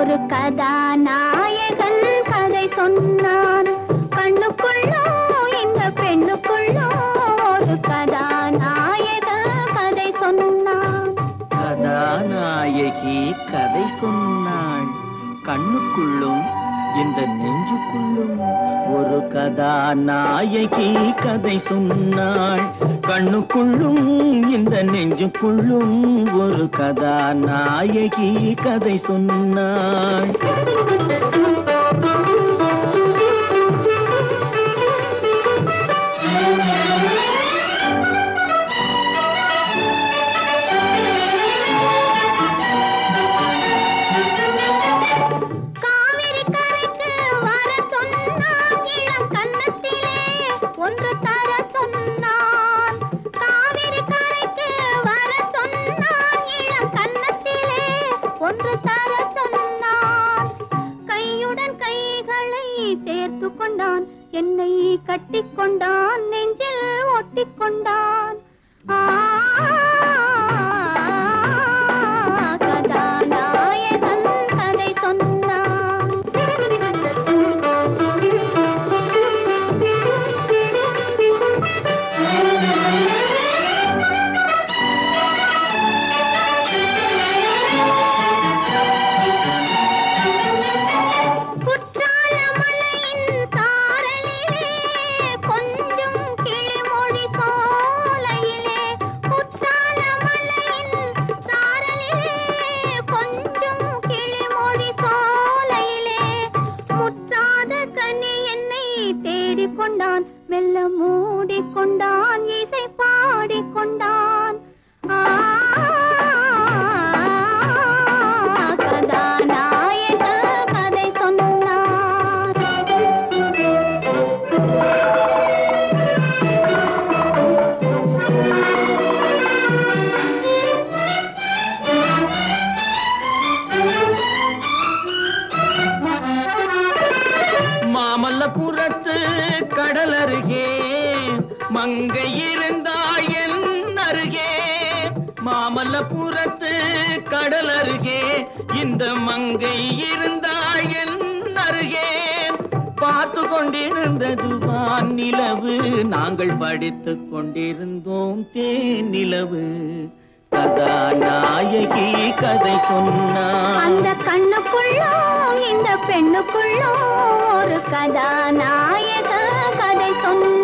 ஒரு கதாநாயகன் கதை சொன்னான். கண்ணுக்குள்ளோ இந்த பெண்ணுக்குள்ளோ ஒரு கதாநாயகன் கதை சொன்னான். கதாநாயகி கதை சொன்னாள். கண்ணுக்குள்ளும் இந்த நெஞ்சுக்குள்ளும் ஒரு கதாநாயகி கதை சொன்னாள். கண்ணுக்குள்ளும் இந்த நெஞ்சுக்குள்ளும் ஒரு கதாநாயகி கதை சொன்னாள். சேர்த்து கொண்டான், என்னை கட்டிக்கொண்டான், நெஞ்சில் ஒட்டிக்கொண்டான். கதாநாயகன் கதை சொன்னான். கொண்டான், மெல்ல மூடிக்கொண்டான், இசை பாடிக்கொண்டான். கதாநாயக கதை சொன்னான். மாமல்லபுரத்து கடல் அருகே மங்கை இருந்தாய் என் அருகே. மாமல்லபுரத்து கடல் அருகே இந்த மங்கை இருந்தாய் என் அருகே. பார்த்து கொண்டிருந்தது வான் நிலவு, நாங்கள் படித்துக் கொண்டிருந்தோம் தேன் நிலவு. கதாநாயகி கதை சொன்னான். அந்த கண்ணுக்குள்ளோ இந்த பெண்ணுக்குள்ளோ ஒரு கதாநாயக கதை சொன்னான்.